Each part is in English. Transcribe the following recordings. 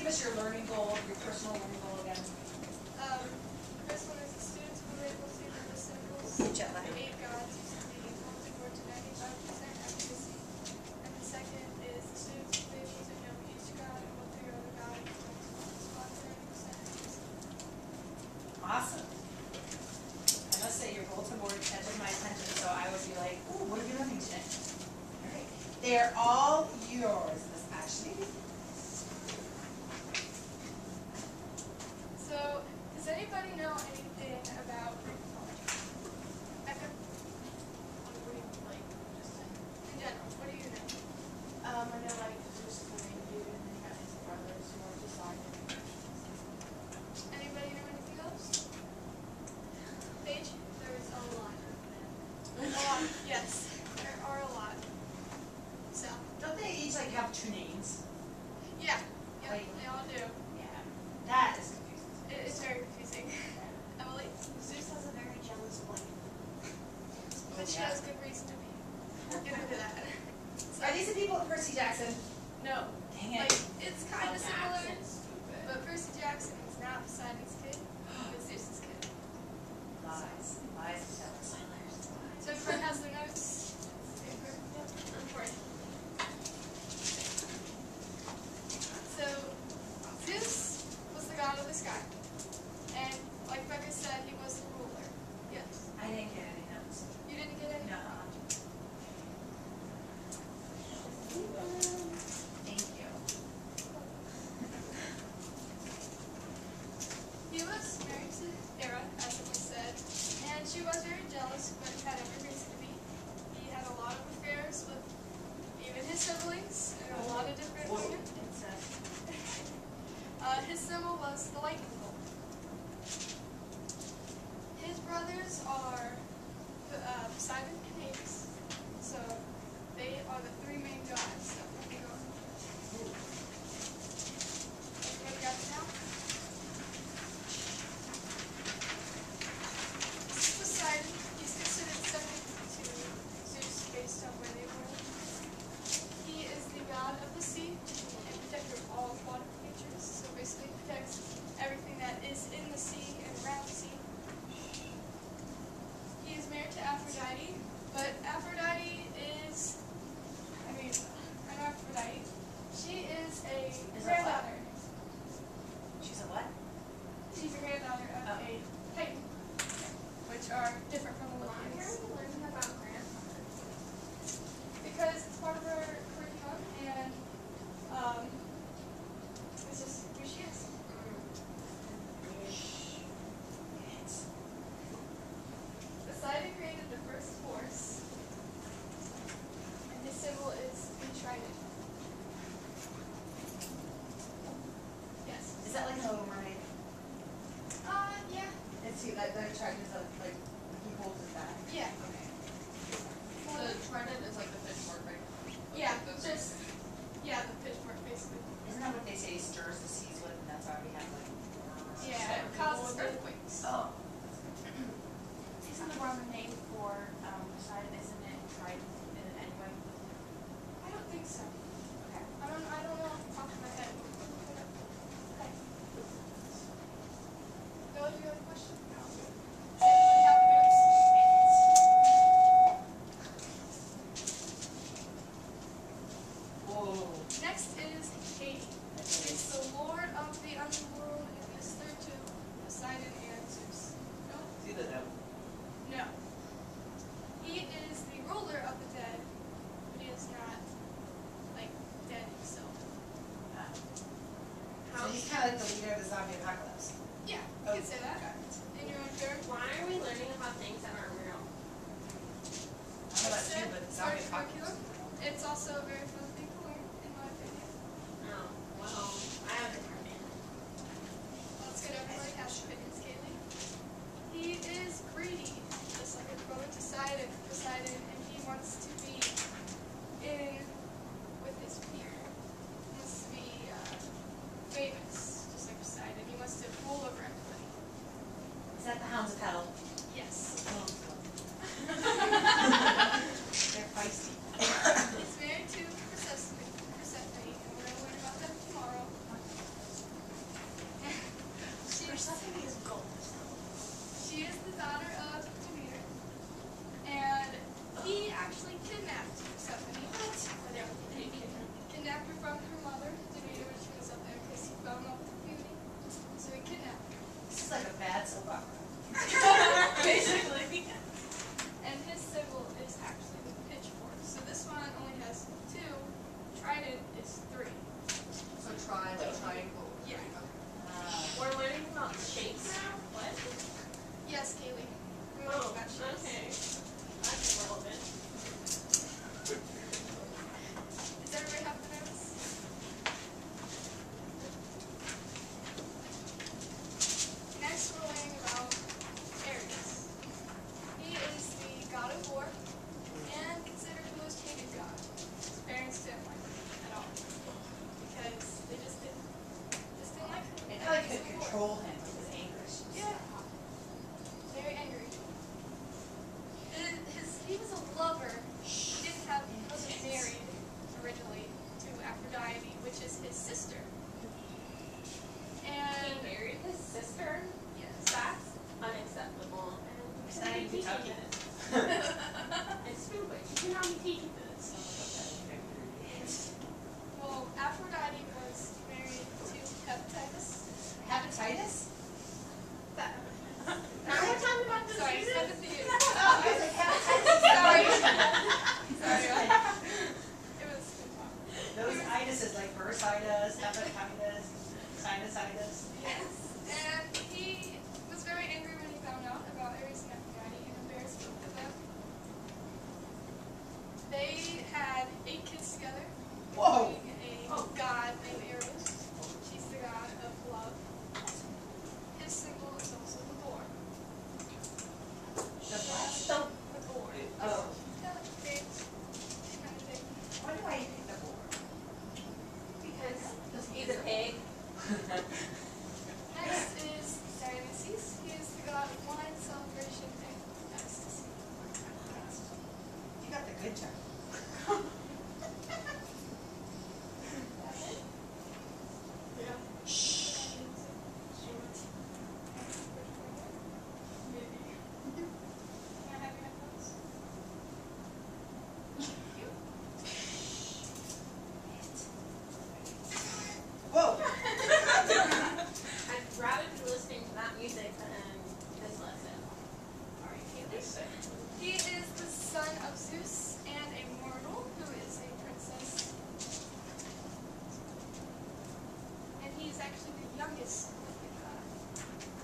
give us your learning goal, your personal learning goal again. First one is the students were able to remember symbols, Jella. 8 gods using the bulletin board to 95% accuracy. And the second is the students were able to know each god and what their other god was 30% accuracy. Awesome. I must say your bulletin board catches my attention, so I would be like, ooh, what are we learning today? All right. They're all yours, Miss Ashley. So, does anybody know anything about Greek mythology? Becca? What do you like? Just in general, what do you know? I know like Zeus is the main dude, and then he got his brothers who are Poseidon. Anybody know anything else? Paige? There's a lot of them. A lot. Yes, there are a lot. So, Don't they each like have two names? yeah, yeah, Like- they all do. Yeah. That is confusing. It's very confusing. Emily? Zeus has a very jealous wife. But she has good reason to be. We'll get into that. Are these the people of Percy Jackson? No. Dang Like, it. it's kind of similar, Stupid. but Percy Jackson is not Poseidon's kid. It's Zeus's kid. Lies. Lies and jealous. So everyone has their notes. Important. So, Zeus was the god of the sky. And like Becca said, he was the ruler. Yes. I didn't get any notes. You didn't get any? No. Thank you. He was married to Hera, as it was said, and she was very jealous, but had every reason to be. He had a lot of affairs with even his siblings and a lot of different women. His symbol was the lightning bolt. His brothers are Poseidon and Hades, so they are the three main gods that we'll be going with. Everybody got it now? Poseidon, he's considered second to Zeus based on where they were. He is the god of the sea and protector of all aquatic creatures, so basically protects everything that is in the sea and around the sea. He is married to Aphrodite, but Aphrodite is, I know Aphrodite. She is a granddaughter. She's a what? She's a granddaughter of a Titan, which are different from the Why are Olympians. we learning about grandmother? Because it's part of her curriculum, and it's just who she is. Poseidon created the first horse, and his symbol is the trident. Yes. Is that like a little mermaid? Yeah. It's he like the charges of like he holds it back. Yeah. Okay. The trident is like the fish mark, right? Yeah, Those just, yeah, the pitchfork, basically. Isn't that what they say stirs the seas with, and that's why we have like Yeah, it causes earthquakes. Oh. Isn't the Roman name for Poseidon, isn't it trident in it anyway? I don't think so. Okay. I don't know off the top of my head. Okay. Bill, do you have a question? No. Does anybody have notes? Whoa. Next is Hades. He's the lord of the underworld and is third to Poseidon and Zeus. No? See the devil. No. He is the ruler of the dead, but he is not, like, dead himself. So he's kind of like the leader of the zombie apocalypse. Yeah, you could say that. In your own terms. Why are we learning about things that aren't real? I don't know about you, but the zombie apocalypse. It's also a very fun thing to learn, in my opinion. Oh, well, I have a different opinion. Let's get everybody has opinions, Kaylee. He is greedy, just like his brother Poseidon, and he wants to be in with his peer. He wants to be famous, just like Poseidon. He wants to rule over everybody. Is that the Hounds of Hell? Yes. They're feisty. He's married to triangle. Yeah. We're learning about shapes now? What? Yes, Kaylee. We're learning about shapes. Okay. That's relevant. Does everybody have the notes? Next, we're learning about Ares. He is the god of war and considered the most hated god. His parents didn't like him at all because they just didn't like him. They feel like could control him with his anger issues. Yeah. Very angry. He was a lover. He wasn't married originally to Aphrodite, which is his sister. And He married his sister? yes. That's unacceptable. And you It's shouldn't not be even teaching Kentucky. this. It's stupid. You should not be teaching this. Well, Aphrodite was married to Hephaestus. Hepatitis? Now we're talking about this. Sorry, Hephaestus. Oh, I was like, hepatitis. Sorry. Sorry. It was. Those itises like bursitis, hepatitis, sinusitis. Yes. And he was very angry when he found out about Ares and Aphrodite and embarrassed both of them. They had 8 kids together. Whoa. including A god named Eros. She's the god of love. His symbol is also the boar. The what? The boar. Oh. Yeah, big, kind of big. Why do I pick the boar? Because he's a pig. Next is Dionysus. He is the god of wine, celebration, and ecstasy. You got the good term. Whoa. I'd rather be listening to that music than this lesson. Alright, He is the son of Zeus and a mortal who is a princess. And he's actually the youngest of the gods.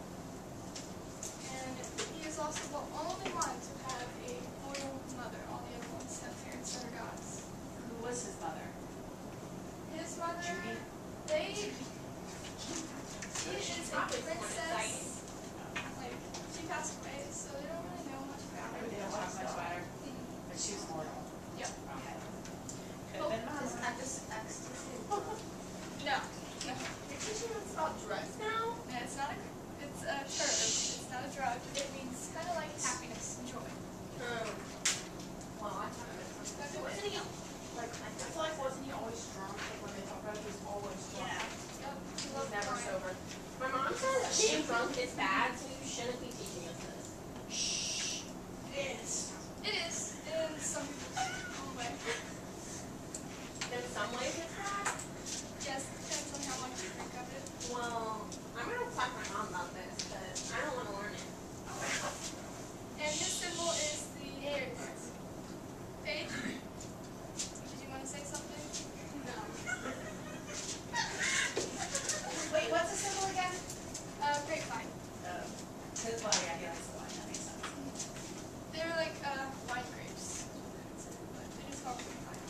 And he is also the only one to have a mortal mother. All the other ones have parents that are gods. Who was his mother? His mother, Judy? she is a Probably more princess. Like, she passed away, so they don't really know much about her. They don't talk much about her, but she was mortal. Yep. Okay. Could have been mama. No. You're teaching us about drugs now? Yeah, it's not a term. It's not a drug. It means kind of like happiness and joy. Well, I thought it was something. Wasn't he, like, I feel like, wasn't he always drunk? Like, when they talk about it, he was always drunk. Yep. He He was loved never wine. sober. My mom says being drunk is bad, so you shouldn't be teaching us this. It is in some people's way. In some ways it's bad. Yes, it depends on how much you drink of it. Well, I'm gonna talk to my mom about this, but I don't want to learn it. And his symbol is the Paige. Paige? Did you want to say something? No. Wait, what's the symbol again? Grapevine. Well, yeah, he likes the wine, that makes sense. They're like wine grapes. But they just call them grapevine.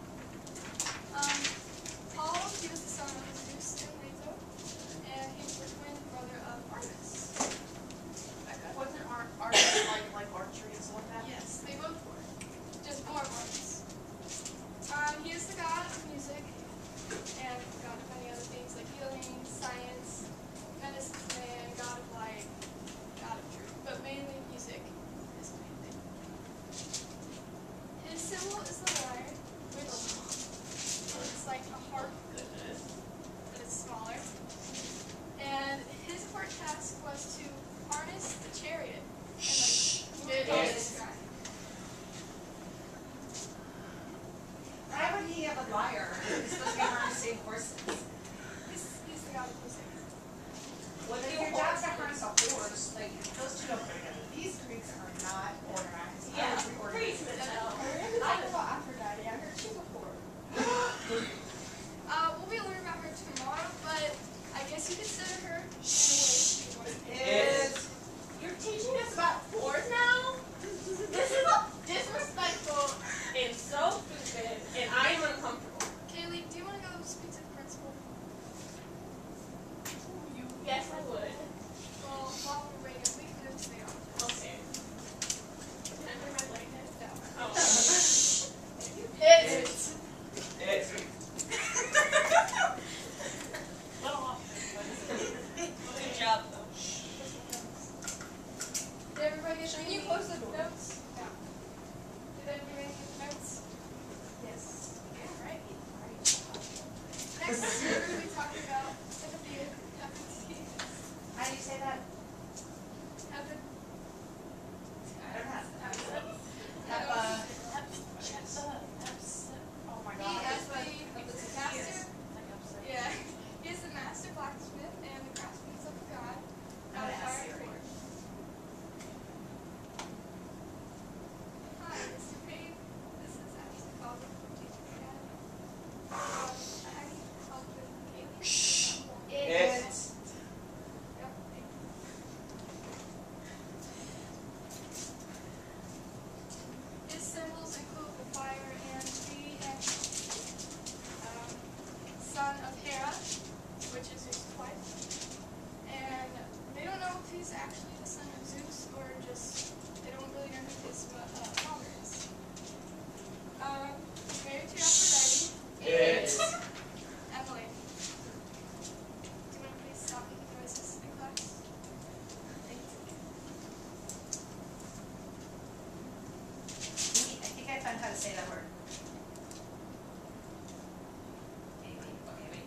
Paul, he was the son of Zeus and Leto, and he was the twin brother of Artemis. Wasn't arts like archery and stuff like that? Yes, they both were. Just more ones. He is the god of music and god of many other things like healing, science, medicine, and god of light, god of truth. But mainly music is the main thing. His symbol is the lyre, which is like a harp, but it's smaller. And his important task was to harness the chariot and like move it over the sky. Why would he have a lyre? He's supposed to be harnessing horses. He's the god of music. Well, if your job's to harness a horse, like, those two don't go together. These Greeks are not organized. Yeah, I would be Greeks, organized. but We're going to talk about Aphrodite. I heard she's a whore. We'll be learning about her tomorrow. Next, we're going to be talking about hepatitis. How do you say that? Hepatitis. I don't know. Oh my He god. is the master. Yeah, he is the master blacksmith and the craftsman of God. I'm gonna ask Fire Siri. Forge. Hi, Mr. Payne. This is actually called the Teaching Academy. I need help with Kaylee. It. Yep, thank you. His symbols include the fire and the son of Hera, which is Zeus' wife. And they don't know if he's actually the son of Zeus or just, they don't really know who his father is. Married to Aphrodite. It. Emily. Do you want to please stop making noises in class? Thank you. I think I found how to say that word. Maybe. Okay, wait.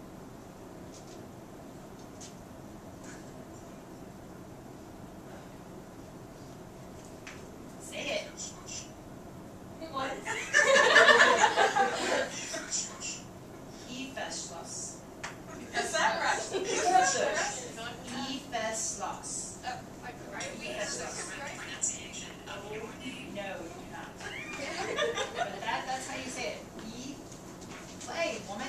Say it. What? Hephaestus. Is that right? Hephaestus. I could write it. Right? No, you do not. But that's how you say it. Play, woman.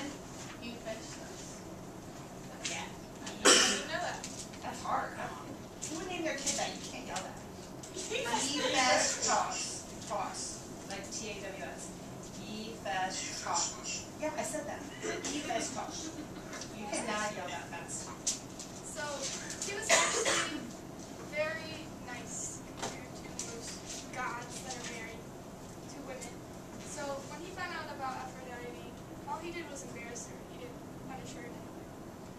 Yeah. I didn't know that. That's hard. Come on. Who would name their kid that? You can't yell that. Hephaestus. Toss. Like T-A-W-S. Hephaestus. Yeah, I said that. Hephaestus. You cannot yell that fast. So, he was actually very nice compared to most gods that are married to women. So, when he found out about Aphrodite, all he did was embarrass her. He didn't punish her in any way.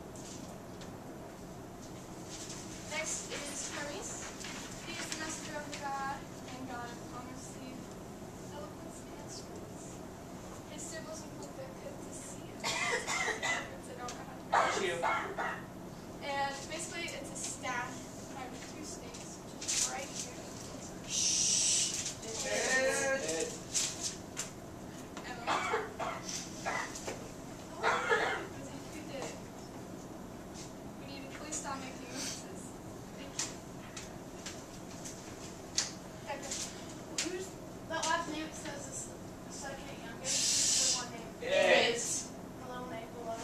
Next is Hermes. He is the messenger of the god and god of honesty, eloquence, and strength. His symbols include the caduceus. I don't know how to pronounce it. And basically, it's a staff with two snakes, which is right here. Dude. Emma. You did it. We need to please stop making noises. Thank you. Becca. Who's that last name? It says it's the second youngest. Who's the one name? It's. The little name below.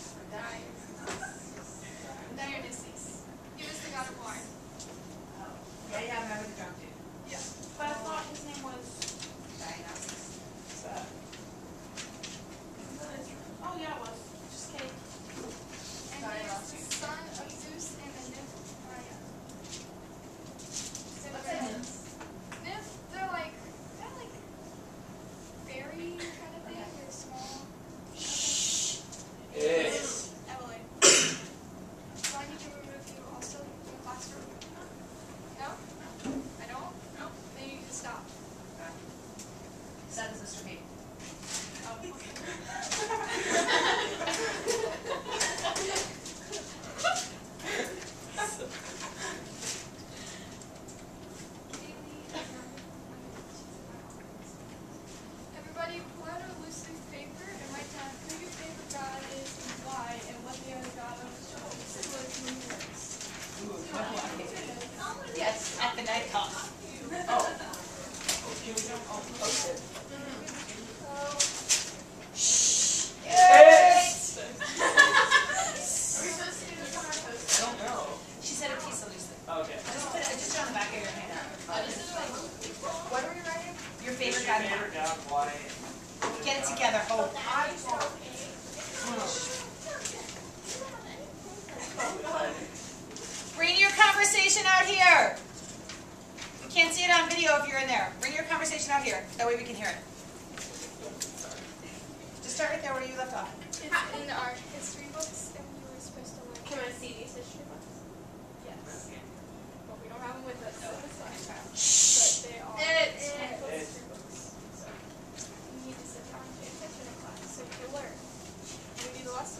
Dionysus. He was the god of wine. Yeah, I remember the drunk dude. Yeah. But I thought his name was. Dionysus. Oh yeah, it was. Just kidding. And he is the son of Zeus and the nymph Maia. What's a nymph? Nymph, they're like fairy kind of thing. They're small. It's. Emily. Do I need to remove you also from the classroom? No? I don't? No. Then you can stop. That is Mr. P. Oh, okay. Everybody, pull out a loose leaf paper and write down who your favorite god is and why, and what the other god of the symbol is in units. Yes, at the night toss. Oh. Here we go. Oh, post it. It's. Are we supposed to do this on our post? I don't know. She said a piece of loose leaf. Okay. Just put it on the back of your hand. What are we writing? Your favorite Your god. favorite god, why? Get it together. Oh. Bring your conversation out here. We can't see it on video if you're in there. Bring your conversation out here. That way we can hear it. Just start right there where you left off. It's in our history books, and you were supposed to learn. Can I see these history books? Yes. But we don't have them with us at this time. But they are It's. wonderful history books. So you need to sit down and pay attention in class so you can learn. And we do the lesson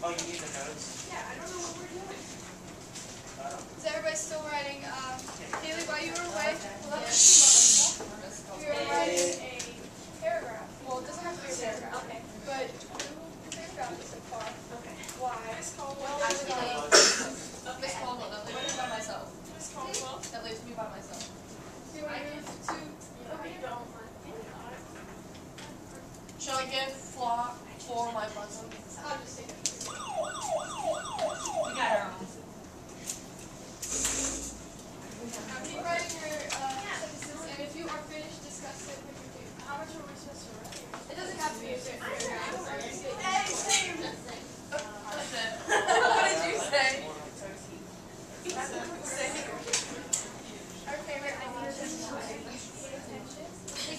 Oh, you need the notes? Yeah, I don't know what we're doing. Uh, Is everybody still writing, Kaylee, while you were away, you were writing a paragraph. Well, it doesn't have to be a paragraph. Okay. But paragraph so far. Okay. Why? Miss Caldwell. Miss Caldwell. Miss Caldwell, that leaves me by myself. Miss Caldwell? That leaves me by myself. Do you want to move to over here? Shall I give flock for my buzzer? I'll just take it. We got our own. Keep writing your sentences, and if you are finished, discuss it with your team. How much are we supposed to write? It doesn't have to be a paragraph. Hey, same. What did you say? Our favorite ideas is to pay attention.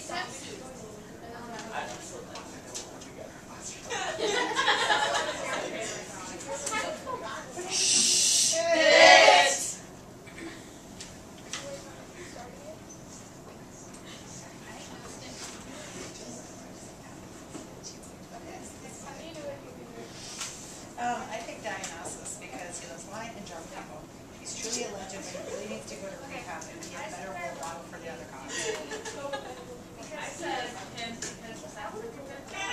I picked Dionysus because he loves wine and drunk people. He's truly a legend, but he really needs to go to rehab and be a better role model for the other gods. I said him because that was a good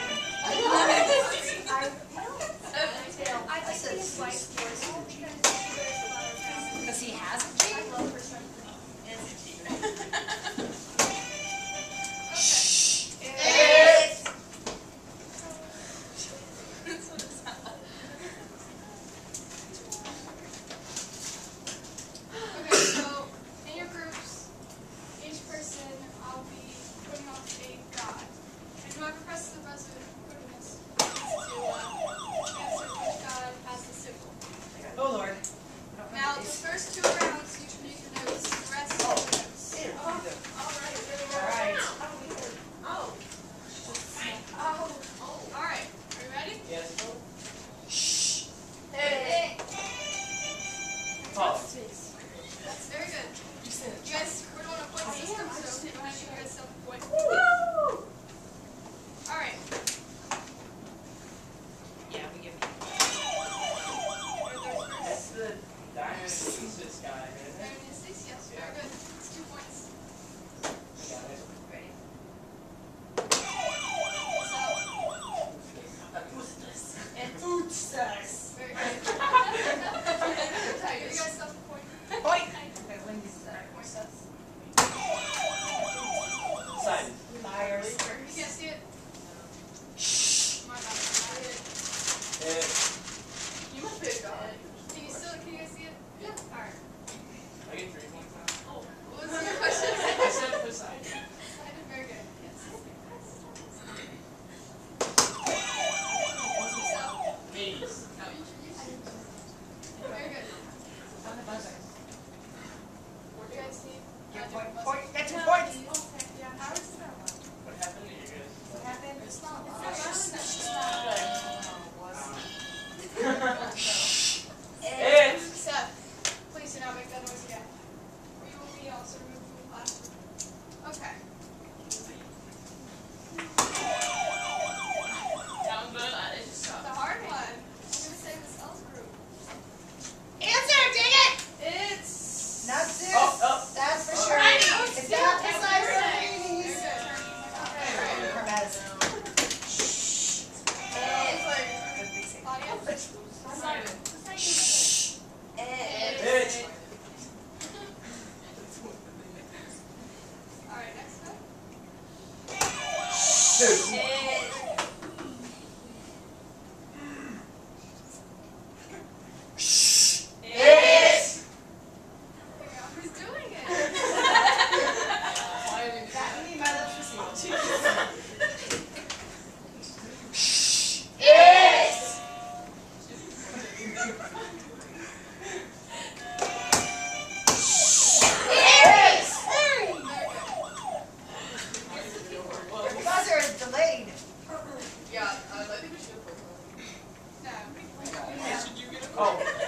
I like his wife's voice Because he has a I cheat. love her something. Okay, so in your groups, each person I'll be putting off a god. And whoever presses the buzzer putting this to answer which god has the symbol. Oh Lord. Now, the first 2 rounds you can use your notes, the rest of the notes. Alright. Alright, are you ready? Yes. Oh. That's very good. You guys, we're doing a point system, so go ahead and give you guys some point. Alright, Yeah, we give That's the Dionysus guy, isn't it? Dionysus, yes, very good. It's 2 points. I got it. Ready? So, very good. Give you guys some point. Point! Okay, Wendy's Point sets. Side. liars. You can't see it? My bad. You must be a god. Can you guys see it? Yeah. Alright. I get 3 points now. What was your question? I said Poseidon. I did very good. Yes. Hades. Very good. On the buzzer. What do you guys need? Give point. Get 2 points. Yeah, how is that one? What happened to you guys? What happened? It's not It's Seth, please do not make that noise again. Or you will be also removed from the classroom. Okay. Down good at it. The hard one. I'm gonna say this else group. Answer, dang it! It's Not this. Oh. That's for sure. I know. It's not the size of Very these. good. Hermes. It's like Claudia. Simon. It's Alright, next one. 2. It's Who's doing it? That me, my lips receive. It's The buzzer is delayed. Yeah, I think we should have put No. Oh.